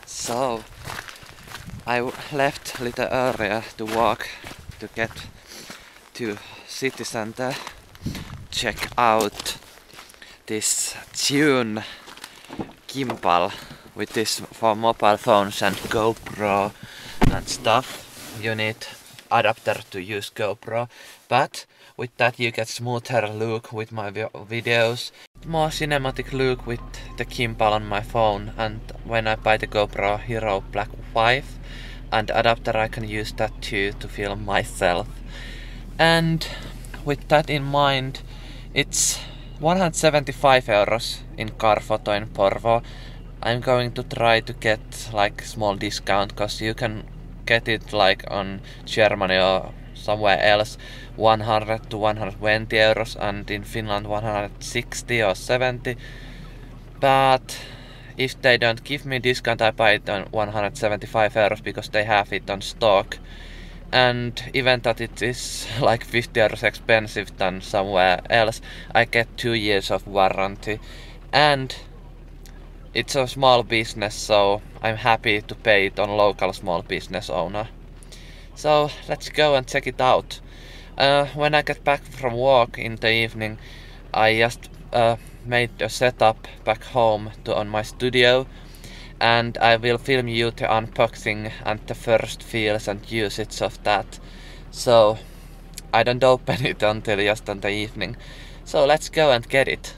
So I left a little earlier to walk to get to city center, check out this Zhiyun gimbal with this for mobile phones and GoPro and stuff. You need adapter to use GoPro, but with that you get smoother look with my videos, more cinematic look with the gimbal on my phone, and when I buy the GoPro Hero Black 5 and adapter I can use that too to film myself. And with that in mind, it's 175 euros in Carphoto in Porvoo. I'm going to try to get like small discount, cause you can get it like on Germany or somewhere else 100 to 120 euros and in Finland 160 or 70. But if they don't give me discount, I buy it on 175 euros because they have it on stock. And even that it is like 50 euros expensive than somewhere else, I get 2 years of warranty. And it's a small business, so I'm happy to pay it on local small business owner. So let's go and check it out. When I get back from work in the evening, I just made a setup back home on my studio, and I will film you the unboxing and the first feels and usage of that. So I don't open it until just in the evening. So let's go and get it.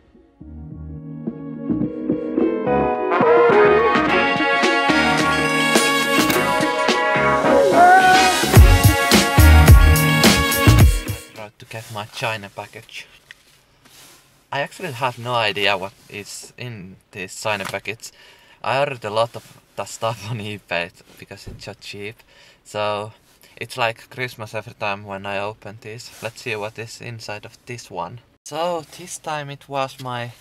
To get my China package. I actually have no idea what is in this China package. I ordered a lot of the stuff on eBay because it's so cheap. So it's like Christmas every time when I open this. Let's see what is inside of this one. So this time it was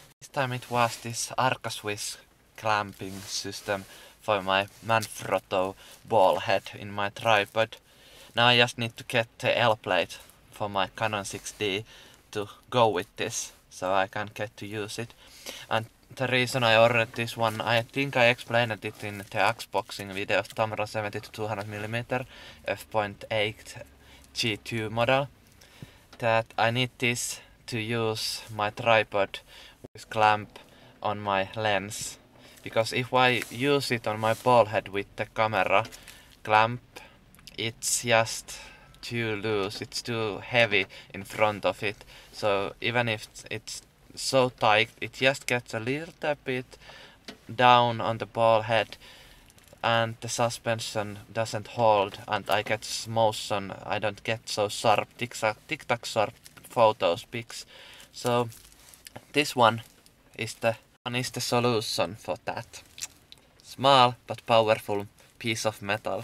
this Arca Swiss clamping system for my Manfrotto ball head in my tripod. Now I just need to get the L plate for my Canon 6D to go with this, so I can get to use it. And the reason I ordered this one, I think I explained it in the Xboxing video of Tamron 70-200mm f.8 G2 model, that I need this to use my tripod with clamp on my lens, because if I use it on my ball head with the camera clamp, it's just too loose, it's too heavy in front of it. So even if it's so tight, it just gets a little bit down on the ball head and the suspension doesn't hold, and I get motion, I don't get so sharp, tic-tac sharp photos pics. So this one is the solution for that. Small but powerful piece of metal.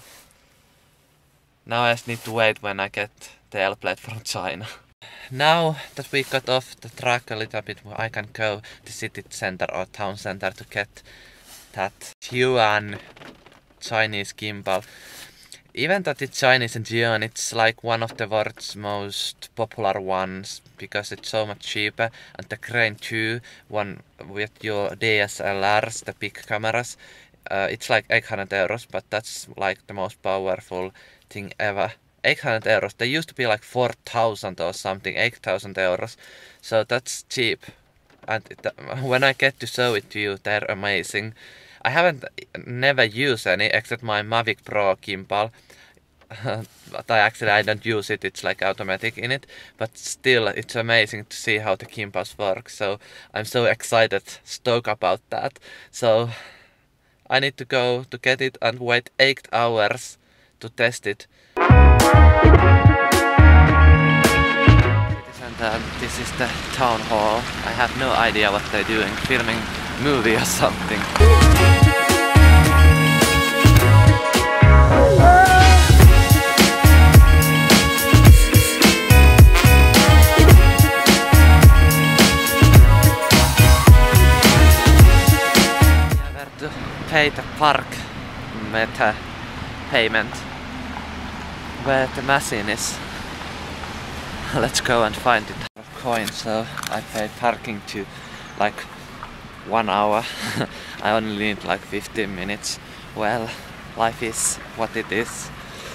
Now I just need to wait when I get the L plate from China. Now that we got off the track a little bit, I can go to city center or town center to get that Zhiyun Chinese gimbal. Even that it's Chinese and Zhiyun, it's like one of the world's most popular ones because it's so much cheaper, and the Crane 2 one with your DSLRs, the big cameras, it's like 800 euros, but that's like the most powerful thing ever. 800 euros. They used to be like 4,000 or something, 8,000 euros. So that's cheap. And when I get to show it to you, they're amazing. I haven't never used any except my Mavic Pro gimbal. But I don't use it, it's like automatic in it. But still, it's amazing to see how the gimbals work. So I'm so excited, stoked about that. So I need to go to get it and wait 8 hours to test it. And this is the town hall. I have no idea what they're doing, filming movie or something. I have to pay the park meta payment where the machine is. Let's go and find it. Coin, so I pay parking to like 1 hour. I only need like 15 minutes. Well, life is what it is.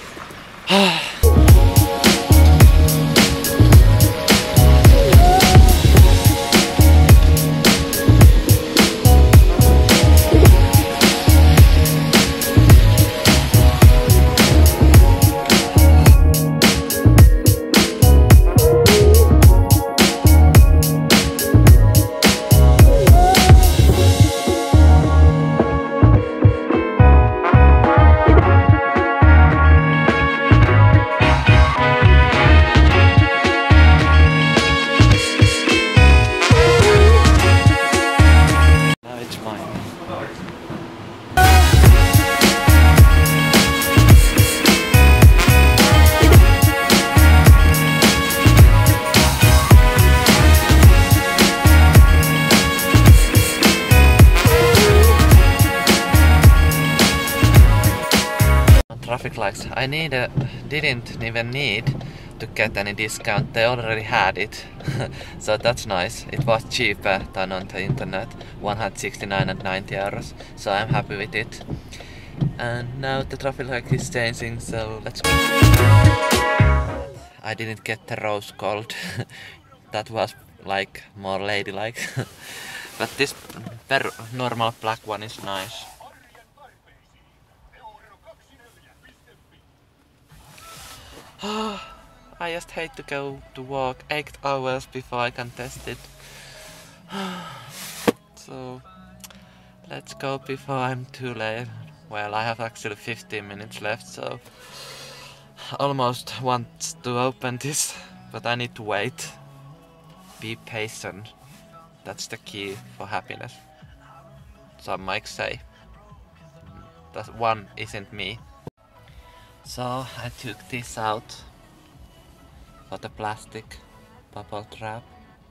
Traffic lights. I didn't even need to get any discount. They already had it. So that's nice. It was cheaper than on the internet. 169.90 euros. So I'm happy with it. And now the traffic light is changing, so let's go. I didn't get the rose gold. That was like more ladylike. But this normal black one is nice. I just hate to go to work 8 hours before I can test it. So let's go before I'm too late. Well, I have actually 15 minutes left, so almost want to open this, but I need to wait. Be patient. That's the key for happiness. Some might say. That one isn't me. So I took this out for the plastic bubble trap.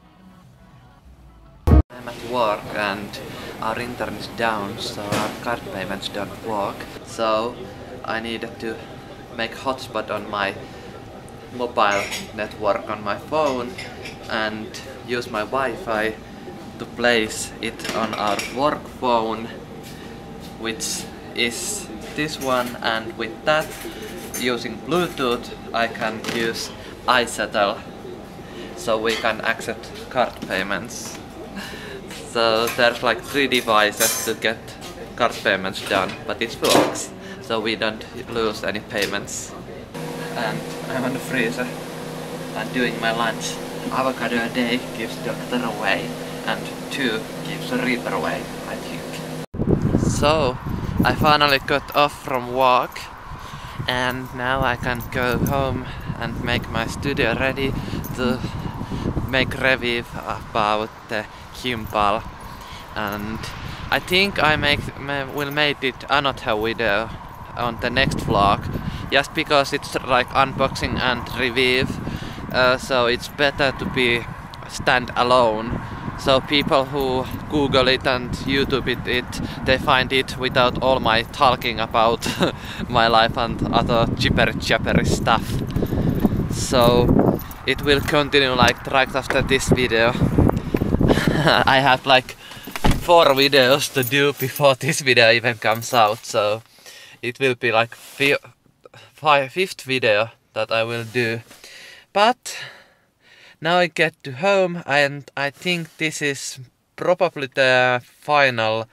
I'm at work and our internet is down, so our card payments don't work. So I needed to make hotspot on my mobile network on my phone and use my Wi-Fi to place it on our work phone, which is this one, and with that, using Bluetooth, I can use iSettle, so we can accept card payments. So there's like 3 devices to get card payments done, but it works, so we don't lose any payments. And I'm on the freezer and doing my lunch. Avocado a day keeps doctor away, and 2 keeps a reaper away, I think. So I finally got off from work, and now I can go home and make my studio ready to make review about the gimbal. And I think I will make it another video on the next vlog, just because it's like unboxing and review, so it's better to be stand alone. So people who Google it and YouTube it, they find it without all my talking about my life and other chippery stuff. So it will continue like right after this video. I have like 4 videos to do before this video even comes out, so it will be like 5th video that I will do. But now I get to home, and I think this is probably the final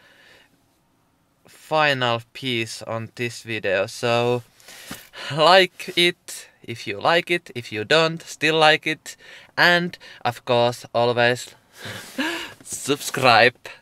piece on this video. So like it if you like it, if you don't, still like it, and of course always subscribe.